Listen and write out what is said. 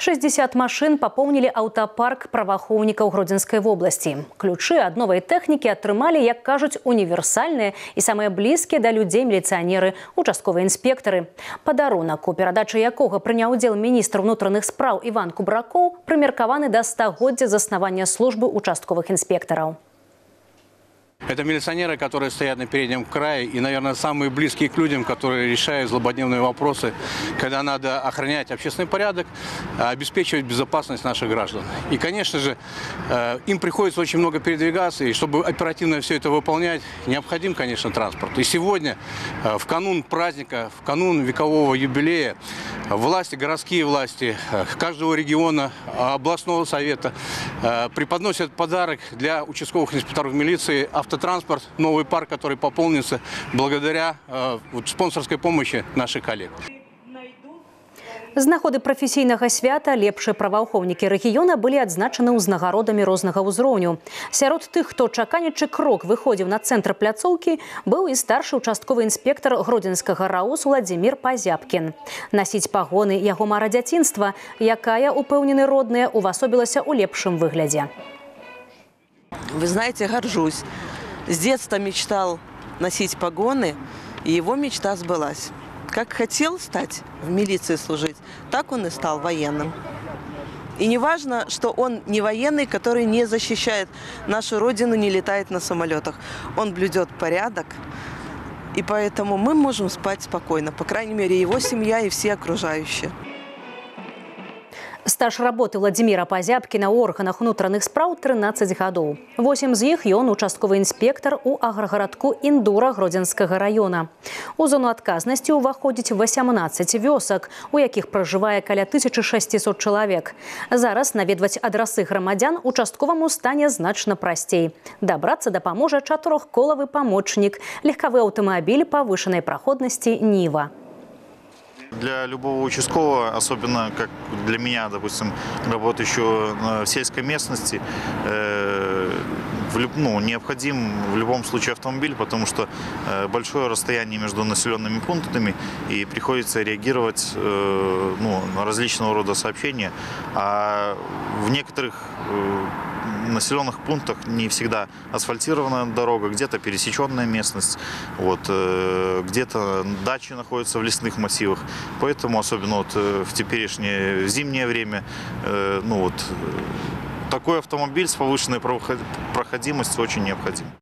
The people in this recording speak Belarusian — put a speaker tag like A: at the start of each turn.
A: 60 машин пополнили аўтапарк праваахоўнікаў Гродзенскай вобласці. Ключы ад новай тэхнікі атрымалі, як кажуць, універсальныя і самыя блізкія да людзей міліцыянеры, участковыя інспектары. Падарунак, у перадачы якога прыняў удзел міністр унутраных спраў Іван Кубракоў, прымеркаваны да 100-годдзя заснавання службы участковых инспекторов.
B: Это милиционеры, которые стоят на переднем крае и, наверное, самые близкие к людям, которые решают злободневные вопросы, когда надо охранять общественный порядок, обеспечивать безопасность наших граждан. И, конечно же, им приходится очень много передвигаться, и чтобы оперативно все это выполнять, необходим, конечно, транспорт. И сегодня, в канун праздника, в канун векового юбилея, власти, городские власти каждого региона, областного совета преподносят подарок для участковых инспекторов милиции – автотранспорт, новый парк, который пополнится благодаря спонсорской помощи наших коллег.
A: З нагоды прафесійнага свята лепшыя праваахоўнікі рэгіёна былі адзначаны ўзнагародамі рознага ўзроўню. Сярод тых, хто чакаючы крок выходзіў на цэнтр пляцоўкі, быў і старшы участковы інспектар гродзенскага РАУС Владзімір Пазяпкін. Насіць пагоны яго мара дзяцінства, якая, упэўнены родныя, увасобілася ў лепшым выглядзе.
C: Вы знаете, горжусь. С детства мечтал носить погоны, и его мечта сбылась. Как хотел стать в милиции служить, так он и стал военным. И не важно, что он не военный, который не защищает нашу родину, не летает на самолетах. Он блюдет порядок, и поэтому мы можем спать спокойно. По крайней мере, его семья и все окружающие.
A: Стаж работы Владзіміра Пазяпкіна ў органах унутраных спраў 13 гадоў. 8 з іх ён участковы інспектар у аграгарадку Індура Гродзенскага района. У зону адказнасці ўваходзіць 18 вёсак, у якіх пражывае каля 1600 чалавек. Зараз наведваць адрасы грамадзян участковаму стане значна прасцей. Дабрацца дапаможа чатырохколавы памочнік, легкавы аўтамабіль павышанай праходнасці «Нива».
D: Для любого участкового, особенно как для меня, допустим, работающего в сельской местности, необходим в любом случае автомобиль, потому что большое расстояние между населенными пунктами и приходится реагировать на различного рода сообщения. А в некоторых населенных пунктах не всегда асфальтированная дорога, где-то пересеченная местность, где-то дачи находятся в лесных массивах. Поэтому, особенно в теперешнее зимнее время, такой автомобиль с повышенной проходимостью очень необходим.